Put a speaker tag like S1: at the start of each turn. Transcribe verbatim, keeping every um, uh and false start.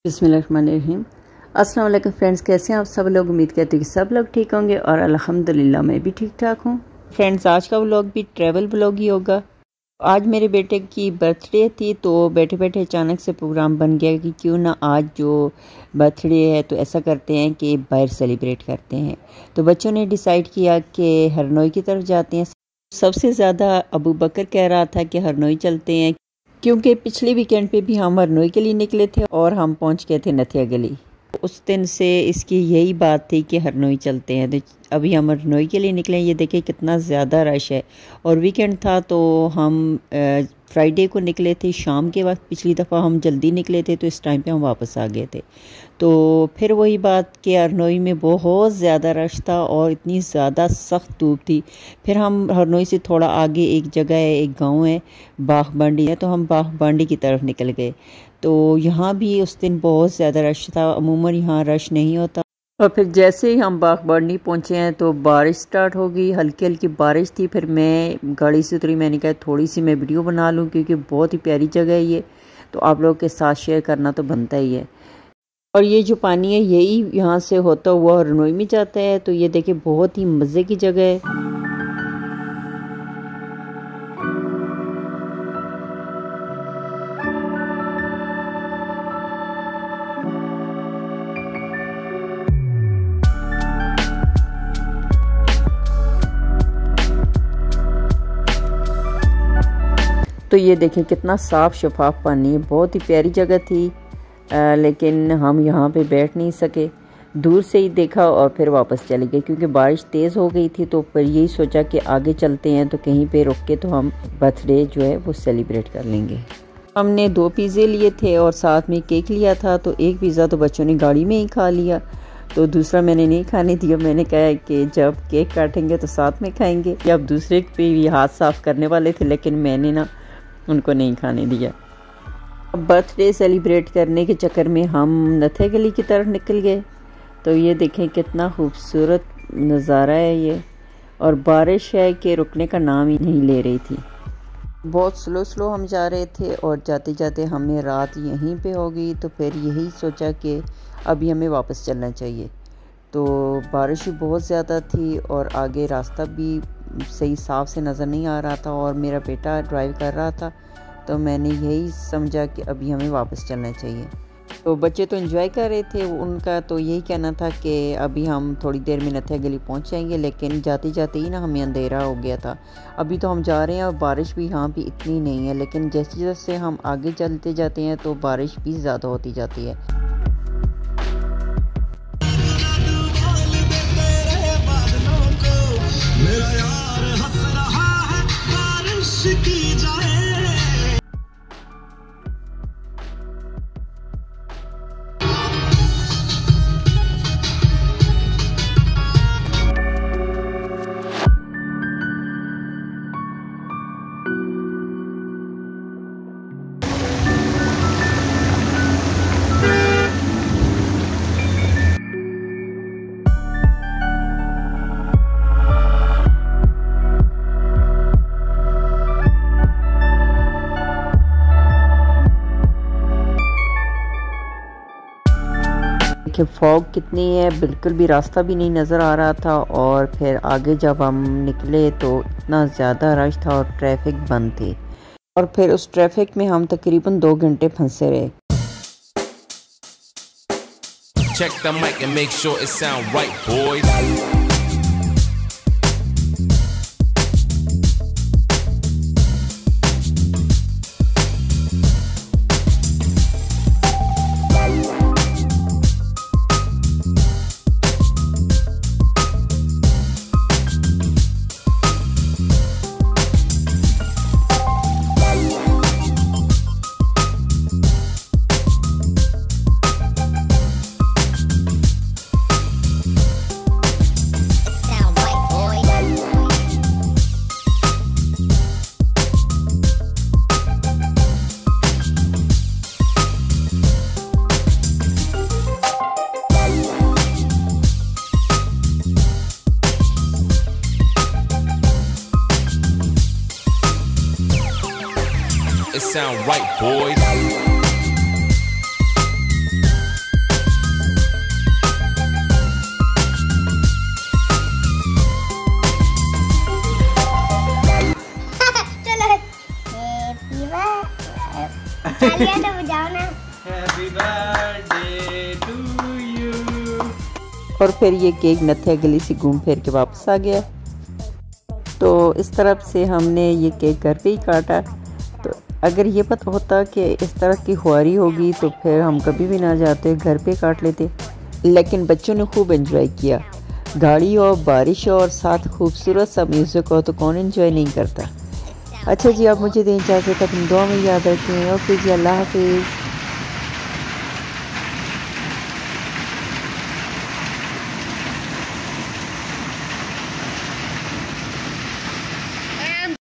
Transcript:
S1: बिस्मिल्लाहिर्रहमानिर्रहीम। अस्सलाम वालेकुम फ्रेंड्स, कैसे हैं आप सब लोग। उम्मीद करती हूँ कि सब लोग ठीक होंगे और अल्हम्दुलिल्लाह मैं भी ठीक ठाक हूँ। फ्रेंड्स, आज का व्लॉग भी ट्रैवल व्लॉग ही होगा। आज मेरे बेटे की बर्थडे थी तो बैठे बैठे अचानक से प्रोग्राम बन गया कि क्यों ना आज जो बर्थडे है तो ऐसा करते हैं कि बाहर सेलिब्रेट करते हैं। तो बच्चों ने डिसाइड किया कि हरनोई की तरफ जाते हैं। सबसे ज़्यादा अबू बकर कह रहा था कि हरनोई चलते हैं, क्योंकि पिछले वीकेंड पे भी हम हरनोई के लिए निकले थे और हम पहुंच गए थे नथिया गली। उस दिन से इसकी यही बात थी कि हरनोई चलते हैं। तो अभी हम हरनोई के लिए निकले। ये देखिए कितना ज़्यादा रश है और वीकेंड था तो हम फ्राइडे को निकले थे शाम के वक्त। पिछली दफ़ा हम जल्दी निकले थे तो इस टाइम पे हम वापस आ गए थे। तो फिर वही बात कि हरनोई में बहुत ज़्यादा रश था और इतनी ज़्यादा सख्त धूप थी। फिर हम हरनोई से थोड़ा आगे एक जगह है, एक गांव है बाग बांडी है, तो हम बाग बांडी की तरफ निकल गए। तो यहाँ भी उस दिन बहुत ज़्यादा रश था। अमूमन यहाँ रश नहीं होता। और फिर जैसे ही हम बाग बांडी पहुँचे हैं तो बारिश स्टार्ट हो गई। हल्की हल्की बारिश थी। फिर मैं गाड़ी से उतरी, मैंने कहा थोड़ी सी मैं वीडियो बना लूँ क्योंकि बहुत ही प्यारी जगह है ये, तो आप लोगों के साथ शेयर करना तो बनता ही है। और ये जो पानी है यही यहाँ से होता हुआ हरनोई में जाता है। तो ये देखिए बहुत ही मज़े की जगह है। तो ये देखें कितना साफ़ शफाफ पानी है। बहुत ही प्यारी जगह थी, आ, लेकिन हम यहाँ पे बैठ नहीं सके। दूर से ही देखा और फिर वापस चले गए क्योंकि बारिश तेज़ हो गई थी। तो फिर यही सोचा कि आगे चलते हैं तो कहीं पे रुक के तो हम बर्थडे जो है वो सेलिब्रेट कर लेंगे। हमने दो पिज़्ज़े लिए थे और साथ में केक लिया था। तो एक पिज़्ज़ा तो बच्चों ने गाड़ी में ही खा लिया, तो दूसरा मैंने नहीं खाने दिया। मैंने कहा कि जब केक काटेंगे तो साथ में खाएंगे। अब दूसरे पे भी हाथ साफ़ करने वाले थे लेकिन मैंने ना उनको नहीं खाने दिया। बर्थडे सेलिब्रेट करने के चक्कर में हम नथिया गली की तरफ निकल गए। तो ये देखें कितना खूबसूरत नज़ारा है ये, और बारिश है कि रुकने का नाम ही नहीं ले रही थी। बहुत स्लो स्लो हम जा रहे थे और जाते जाते हमें रात यहीं पे हो गई। तो फिर यही सोचा कि अभी हमें वापस चलना चाहिए। तो बारिश भी बहुत ज़्यादा थी और आगे रास्ता भी सही साफ से नज़र नहीं आ रहा था और मेरा बेटा ड्राइव कर रहा था। तो मैंने यही समझा कि अभी हमें वापस चलना चाहिए। तो बच्चे तो एंजॉय कर रहे थे। उनका तो यही कहना था कि अभी हम थोड़ी देर में नथिया गली पहुंच जाएंगे, लेकिन जाते जाते ही ना हमें अंधेरा हो गया था। अभी तो हम जा रहे हैं और बारिश भी यहाँ भी इतनी नहीं है, लेकिन जैसे जैसे हम आगे चलते जाते हैं तो बारिश भी ज़्यादा होती जाती है। कि फॉग कितनी है, बिल्कुल भी रास्ता भी नहीं नज़र आ रहा था। और फिर आगे जब हम निकले तो इतना ज़्यादा रश था और ट्रैफिक बंद थी, और फिर उस ट्रैफिक में हम तकरीबन दो घंटे फंसे रहे। Check the mic and make sure it sound right, boys. It sound right, boys.
S2: तालियां तो बजाओ ना।
S3: Happy birthday to you.
S1: और फिर ये केक नथ्या गली से घूम फिर के वापस आ गया। तो इस तरफ से हमने ये केक घर पे ही काटा। तो अगर ये पता होता कि इस तरह की खुआरी होगी तो फिर हम कभी भी ना जाते, घर पे काट लेते। लेकिन बच्चों ने खूब एंजॉय किया। गाड़ी और बारिश और साथ खूबसूरत सा म्यूज़िक हो तो कौन एंजॉय नहीं करता। अच्छा जी, आप मुझे दें इजाज़त, अपनी दुआ में याद रखें। ओके जी, अल्लाह हाफिज़।